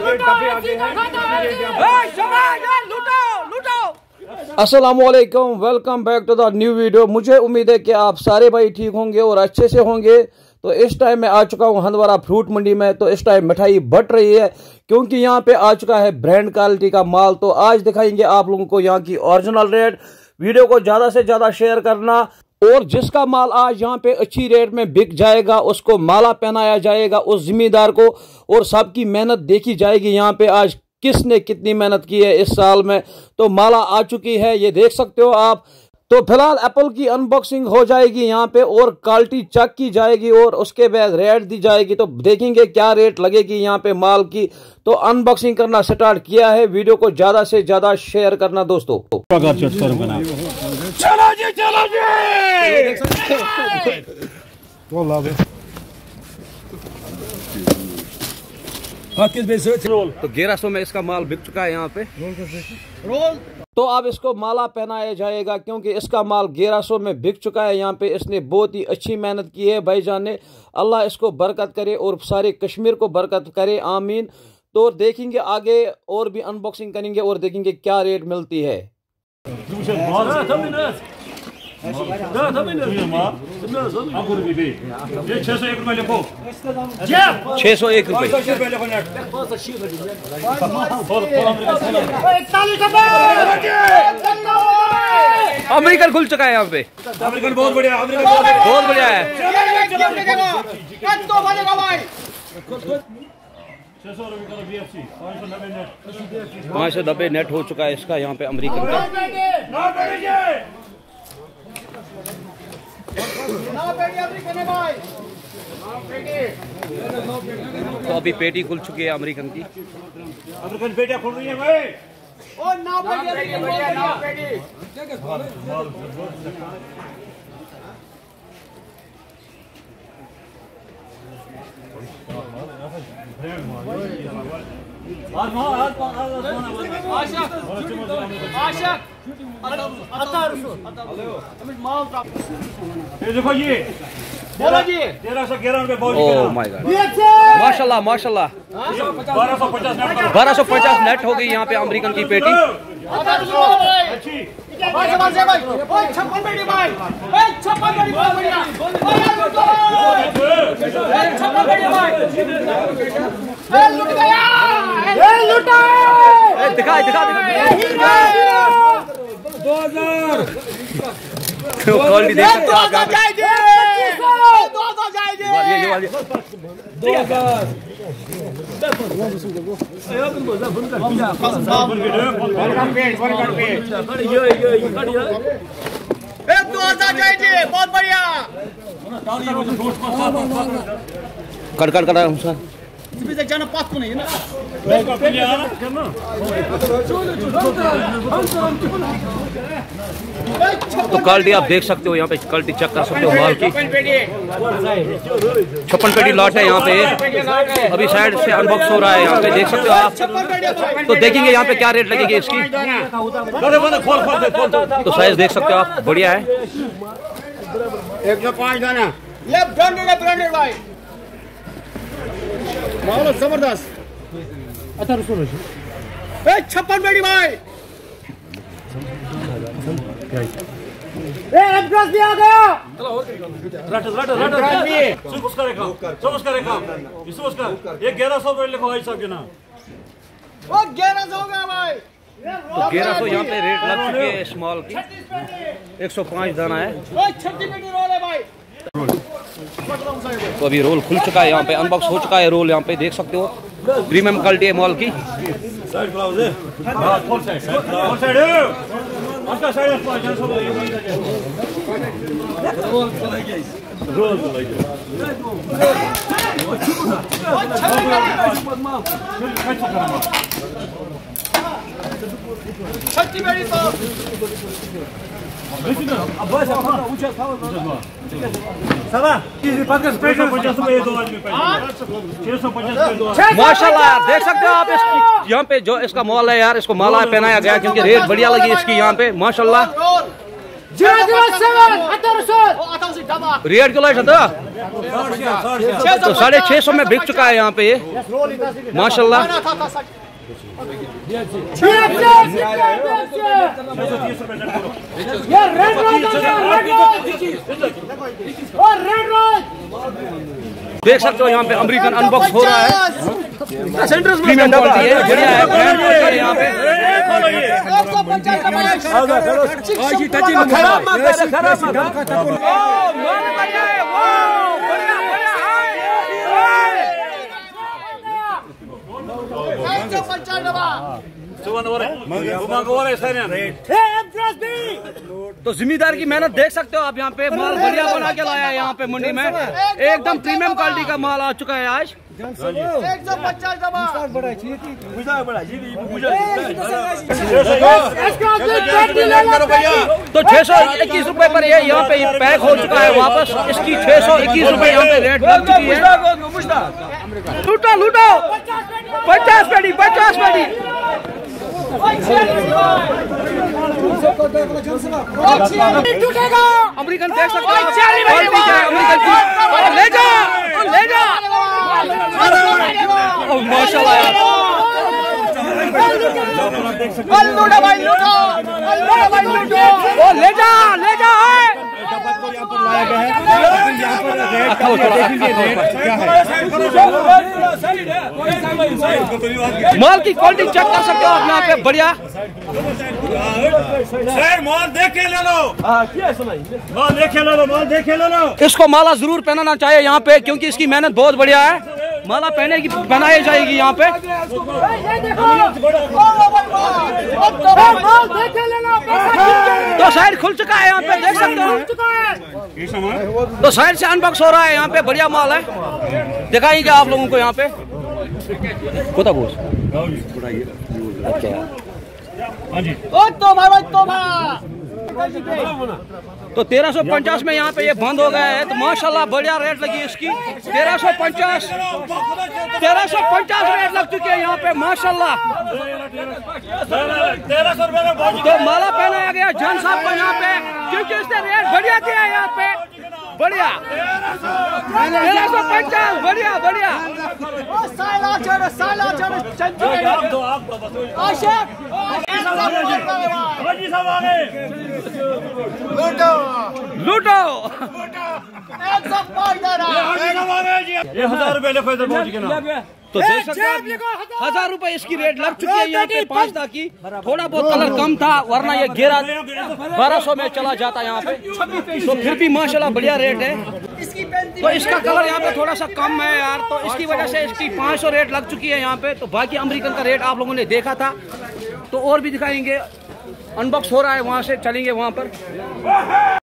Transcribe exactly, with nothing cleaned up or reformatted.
अस्सलामुअलैकुम, welcome back to the new video. मुझे उम्मीद है कि आप सारे भाई ठीक होंगे और अच्छे से होंगे। तो इस टाइम मैं आ चुका हूं हंदवारा फ्रूट मंडी में। तो इस टाइम मिठाई बट रही है क्योंकि यहाँ पे आ चुका है ब्रांड क्वालिटी का माल। तो आज दिखाएंगे आप लोगों को यहाँ की ओरिजिनल रेट। वीडियो को ज्यादा से ज्यादा शेयर करना, और जिसका माल आज यहाँ पे अच्छी रेट में बिक जाएगा उसको माला पहनाया जाएगा उस जिम्मेदार को, और सबकी मेहनत देखी जाएगी यहाँ पे आज किसने कितनी मेहनत की है इस साल में। तो माला आ चुकी है, ये देख सकते हो आप। तो फिलहाल एप्पल की अनबॉक्सिंग हो जाएगी यहाँ पे और क्वालिटी चेक की जाएगी और उसके बाद रेट दी जाएगी। तो देखेंगे क्या रेट लगेगी यहाँ पे माल की। तो अनबॉक्सिंग करना स्टार्ट किया है, वीडियो को ज्यादा से ज्यादा शेयर करना दोस्तों। चलो जी चलो जी। तो ग्यारह सौ में इसका माल बिक चुका है यहाँ पे। रोल तो अब इसको माला पहनाया जाएगा क्योंकि इसका माल ग्यारह सौ में बिक चुका है यहाँ पे। इसने बहुत ही अच्छी मेहनत की है भाईजान ने, अल्लाह इसको बरकत करे और सारे कश्मीर को बरकत करे, आमीन। तो देखेंगे आगे और भी अनबॉक्सिंग करेंगे और देखेंगे क्या रेट मिलती है। छह सौ एक रुपए अमेरिकन खुल चुका है यहाँ पे। अमेरिकन बहुत बढ़िया, बहुत बढ़िया है। पाँच सौ नब्बे नेट हो चुका है इसका यहाँ पे अमेरिकन का। तो अभी पेटी खुल चुकी है अमेरिकन की। अमेरिकन पेटियां खुल रही है भाई। और नाव पेटी, नाव पेटी। देखो ये बोलो जी तेरह सौ ग्यारह रुपए बोल। ओह माय गॉड, माशाल्लाह माशाल्लाह। बारह सौ पचास नेट, बारह सौ पचास नेट हो गई यहाँ पे अमेरिकन की पेटी। छप्पन पेटी भाई, छप्पन पेटी लुट गया, लुटा दिखा दिखा दिखा दो हजार क्वालिटी देख सकते हो आप यहाँ पे। दो सौ जाएगी, ये ये वाली दो हजार दो हजार जाएगी, बहुत बढ़िया। Cut cut cut sir. जाना पास को नहीं है ना। तो क्वालिटी आप देख सकते हो यहाँ पे, क्वालिटी चेक कर सकते हो माल की। छप्पन पेटी लॉट है यहाँ पे, अभी साइड से अनबॉक्स हो रहा है यहाँ पे, देख सकते हो आप। तो देखेंगे यहाँ पे क्या रेट लगेगी इसकी। तो साइज देख सकते हो आप, बढ़िया है। एक सौ पाँच दाना, ये ब्रांडेड है, ब्रांडेड भाई, माहौल जबरदस्त। अच्छा रुको, छप्पन पेटी भाई, एड्रेस भी आ गया। रट रट रट सुबह करेगा, सुबह करेगा, सुबह कर। ये ग्यारह सौ रुपए लिखो भाई साहब के नाम। वो ग्यारह सौ हो गया भाई। तो ग्यारह सौ यहाँ पे रेट लग चुकी है इस माल की। एक सौ पाँच दाना है। छत्तीस पेटी रोल है भाई। तो अभी रोल खुल चुका है यहाँ पे, अनबॉक्स हो चुका है रोल यहाँ पे, देख सकते हो। प्रीमियम क्वालिटी है माल की। साइड क्लाउज है, हां फुल साइड, फुल साइड है। उसका साइड पाँच सौ रोल चलाइए, रोल चलाइए। छत्तीस पेटी तो अब बस अपना ऊंचा था सवा पचास पैसा पचास रुपए दो आदमी छह सौ पचास रुपए दो। माशाल्लाह देख सकते हो आप इसकी यहाँ पे जो इसका मॉल है यार, इसको माला पहनाया गया क्योंकि रेट बढ़िया लगी इसकी यहाँ पे माशाल्लाह। रेट किलो है तो साढ़े छह सौ में बिक चुका है यहाँ पे ये माशाल्लाह। देख सकते हो यहाँ पे अमेरिकन अनबॉक्स हो रहा है। प्रीमियम क्वालिटी है, बढ़िया है, ब्रांड है यहाँ पे। तो जिम्मेदार की मेहनत देख सकते हो आप, यहाँ पे माल बढ़िया बना के लाया है यहाँ पे मंडी में। एकदम प्रीमियम क्वालिटी का माल आ चुका है आज। तो छह सौ इक्कीस रुपए पर ये यहाँ पे पैक हो चुका है वापस। इसकी छह सौ इक्कीस रुपए यहाँ पे रेट लग चुकी है। लूटो लूटो, पचास पेटी पचास पेटी अमेरिकन देख सकते हो क्वालिटी क्या है अमेरिकन की। ले जा ले जा माशाल्लाह यार। ओ ले जा ले जा माल की क्वालिटी चेक कर सकते हो आप यहाँ पे, बढ़िया। माल देखे ले लो, माल देखे ले लो, माल देखे ले लो। इसको माला जरूर पहनाना चाहिए यहाँ पे, क्योंकि इसकी मेहनत बहुत बढ़िया है। माला पहने की पहनाई जाएगी यहाँ पे। तो साइड खुल चुका है यहाँ पे, देख सकते हो। तो साइड से अनबॉक्स हो रहा है यहाँ पे, बढ़िया माल है। दिखाएंगे आप लोगों को यहाँ पे। कोता बोस तो तेरह सौ पचास में यहाँ पे ये बंद हो गया है। तो माशाल्लाह बढ़िया रेट लगी इसकी, तेरह सौ पचास तेरह सौ पचास रेट लग चुके हैं यहाँ पे माशाल्लाह। तो माला पहनाया गया जान साहब को यहाँ पे, क्योंकि इसने रेट बढ़िया दिया है यहाँ पे, बढ़िया तेरह सौ पचास, बढ़िया बढ़िया। लूटो एक हजार रुपए लिखो इधर पहुंच के ना। तो देख सकते हैं हजार रुपए इसकी रेट लग चुकी है यहाँ पे पाँच दा की। थोड़ा बहुत कलर कम था, वरना ये ग्यारह बारह सौ में चला जाता यहाँ पे। तो फिर भी माशाल्लाह बढ़िया रेट है। तो इसका कलर यहाँ पे थोड़ा सा कम है यार, तो इसकी वजह से इसकी पाँच सौ रेट लग चुकी है यहाँ पे। तो बाकी अमेरिकन का रेट आप लोगों ने देखा था, तो और भी दिखाएंगे। अनबॉक्स हो रहा है, वहाँ से चलेंगे वहाँ पर।